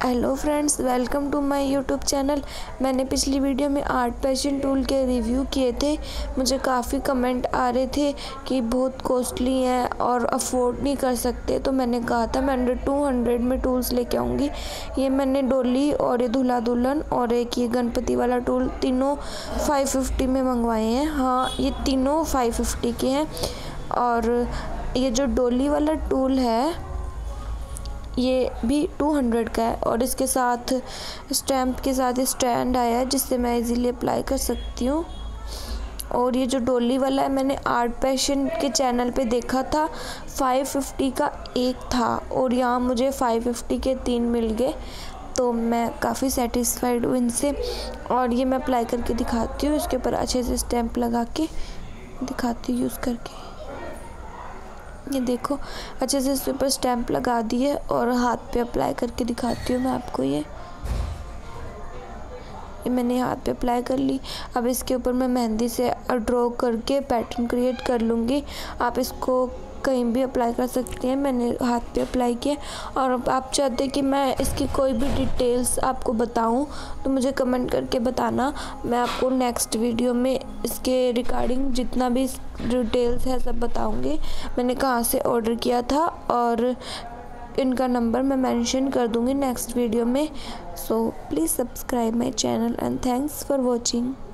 Hello friends, welcome to my YouTube channel. मैंने पिछली वीडियो में आर्ट पैशन टूल के रिव्यू किए थे। मुझे काफ़ी कमेंट आ रहे थे कि बहुत कॉस्टली हैं और अफोर्ड नहीं कर सकते, तो मैंने कहा था मैं अंडर 200 में टूल्स लेके आऊँगी। ये मैंने डोली और ये दूल्हा दुल्हन और एक ये गणपति वाला टूल, तीनों 550 में मंगवाए हैं। हाँ, ये तीनों 550 के हैं। और ये जो डोली वाला टूल है ये भी 200 का है और इसके साथ स्टैम्प के साथ स्टैंड आया है जिससे मैं इजीली अप्लाई कर सकती हूँ। और ये जो डोली वाला है मैंने आर्ट पैशन के चैनल पे देखा था, 550 का एक था और यहाँ मुझे 550 के 3 मिल गए, तो मैं काफ़ी सेटिस्फाइड हूँ इनसे। और ये मैं अप्लाई करके दिखाती हूँ, इसके ऊपर अच्छे से स्टैम्प लगा के दिखाती हूँ यूज़ करके। ये देखो, अच्छे से इस पर स्टैम्प लगा दिए और हाथ पे अप्लाई करके दिखाती हूँ मैं आपको। ये मैंने हाथ पे अप्लाई कर ली। अब इसके ऊपर मैं मेहंदी से ड्रॉ करके पैटर्न क्रिएट कर लूँगी। आप इसको कहीं भी अप्लाई कर सकते हैं, मैंने हाथ पे अप्लाई किया। और अब आप चाहते हैं कि मैं इसकी कोई भी डिटेल्स आपको बताऊं तो मुझे कमेंट करके बताना। मैं आपको नेक्स्ट वीडियो में इसके रिगार्डिंग जितना भी डिटेल्स है सब बताऊंगी। मैंने कहाँ से ऑर्डर किया था और इनका नंबर मैं मेंशन कर दूंगी नेक्स्ट वीडियो में। So please subscribe my channel and thanks for watching.